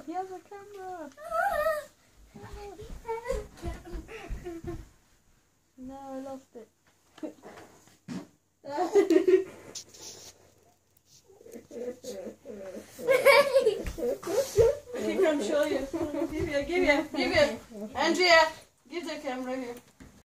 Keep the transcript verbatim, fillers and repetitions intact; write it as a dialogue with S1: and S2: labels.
S1: He has a camera. No, I lost it. I can come show you. Give you, give you, give you. Andrea.